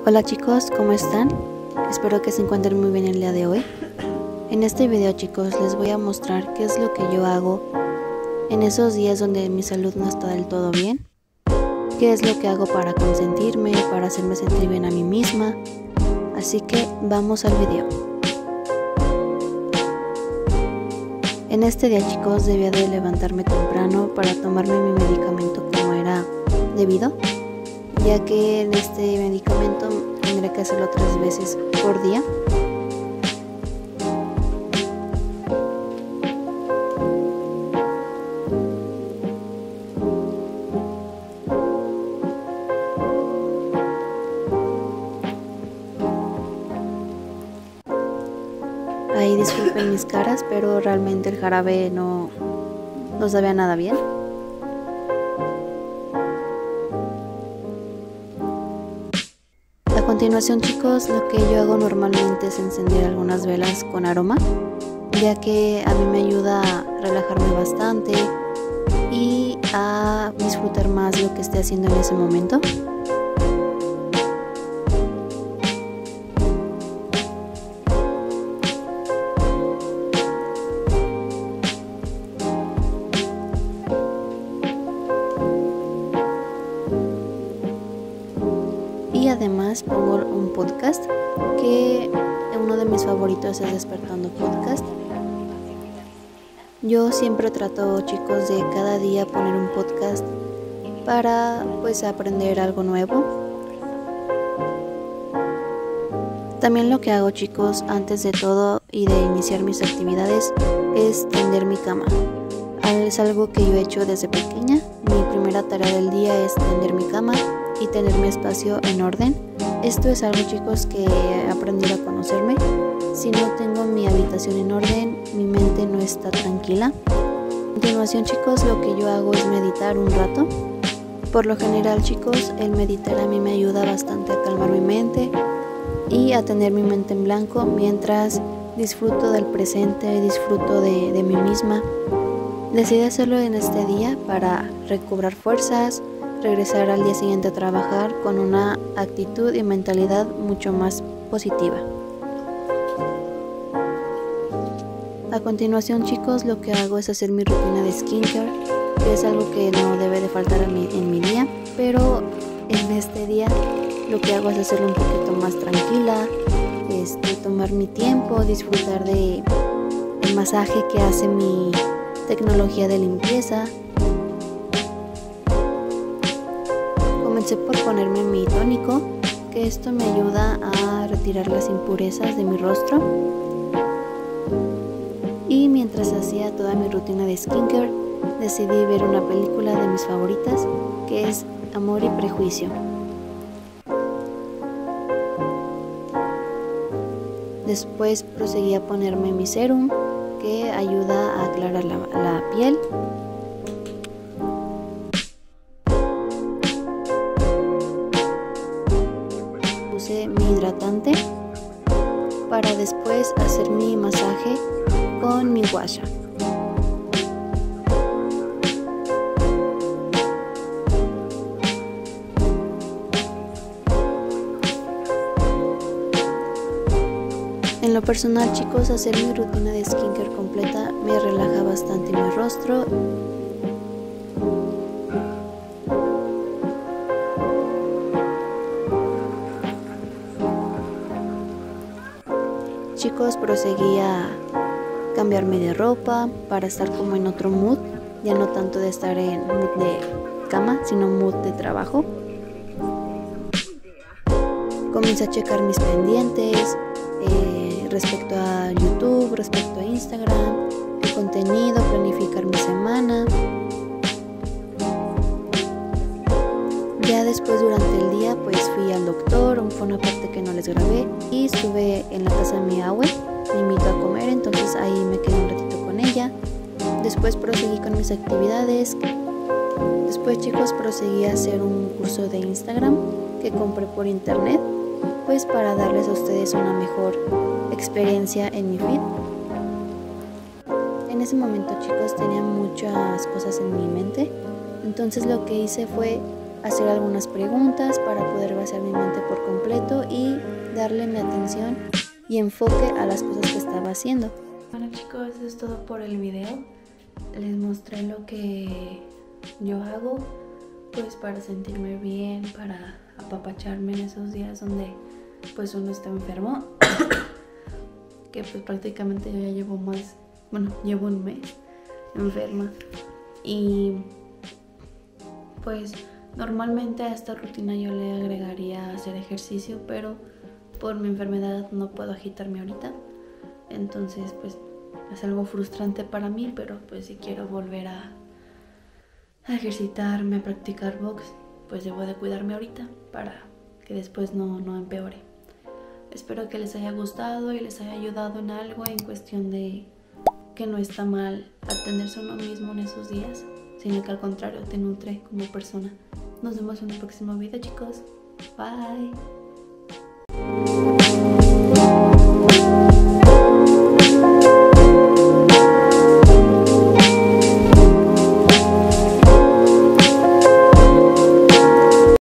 Hola chicos, ¿cómo están? Espero que se encuentren muy bien el día de hoy. En este video chicos les voy a mostrar qué es lo que yo hago en esos días donde mi salud no está del todo bien. Qué es lo que hago para consentirme, para hacerme sentir bien a mí misma. Así que vamos al video. En este día chicos debía de levantarme temprano para tomarme mi medicamento como era debido, ya que en este medicamento tendré que hacerlo 3 veces por día. Ahí disculpen mis caras, pero realmente el jarabe no sabía nada bien. A continuación chicos, lo que yo hago normalmente es encender algunas velas con aroma, ya que a mí me ayuda a relajarme bastante y a disfrutar más lo que esté haciendo en ese momento. Y además pongo un podcast, que uno de mis favoritos es Despertando Podcast. Yo siempre trato chicos de cada día poner un podcast para pues aprender algo nuevo. También lo que hago chicos antes de todo y de iniciar mis actividades es tender mi cama. Es algo que yo he hecho desde pequeña. Mi primera tarea del día es tender mi cama y tener mi espacio en orden. Esto es algo chicos que he aprendido a conocerme. Si no tengo mi habitación en orden, mi mente no está tranquila. A continuación chicos, lo que yo hago es meditar un rato. Por lo general chicos, el meditar a mí me ayuda bastante a calmar mi mente y a tener mi mente en blanco mientras disfruto del presente, disfruto de mí misma. Decidí hacerlo en este día para recobrar fuerzas, regresar al día siguiente a trabajar con una actitud y mentalidad mucho más positiva. A continuación chicos, lo que hago es hacer mi rutina de skincare, que es algo que no debe de faltar en mi día, pero en este día lo que hago es hacerlo un poquito más tranquila, tomar mi tiempo, disfrutar del masaje que hace mi tecnología de limpieza. Comencé por ponerme mi tónico, que esto me ayuda a retirar las impurezas de mi rostro. Y mientras hacía toda mi rutina de skincare, decidí ver una película de mis favoritas, que es Amor y Prejuicio. Después proseguí a ponerme mi serum, que ayuda a aclarar la piel. Puse mi hidratante para después hacer mi masaje con mi guasha. En lo personal chicos, hacer mi rutina de skincare completa me relaja bastante mi rostro. Chicos, proseguí a cambiarme de ropa para estar como en otro mood, ya no tanto de estar en mood de cama, sino mood de trabajo. Comencé a checar mis pendientes respecto a YouTube, respecto a Instagram, el contenido, planificar mi semana. Ya después durante el día pues fui al doctor, fue una parte que no les grabé, y estuve en la casa de mi abue, me invitó a comer, entonces ahí me quedé un ratito con ella. Después proseguí con mis actividades. Después chicos proseguí a hacer un curso de Instagram que compré por internet, pues para darles a ustedes una mejor experiencia en mi feed. En ese momento chicos tenía muchas cosas en mi mente, entonces lo que hice fue hacer algunas preguntas para poder vaciar mi mente por completo y darle mi atención y enfoque a las cosas que estaba haciendo. Bueno chicos, eso es todo por el video. Les mostré lo que yo hago pues para sentirme bien, para apapacharme en esos días donde pues uno está enfermo. Que pues prácticamente yo ya llevo llevo un mes enferma. Y pues normalmente a esta rutina yo le agregaría hacer ejercicio, pero por mi enfermedad no puedo agitarme ahorita. Entonces pues es algo frustrante para mí, pero pues si quiero volver a ejercitarme, a practicar box, pues debo de cuidarme ahorita para que después no empeore. Espero que les haya gustado y les haya ayudado en algo, en cuestión de que no está mal atenderse a uno mismo en esos días, sino que al contrario te nutre como persona. Nos vemos en un próximo video chicos. Bye.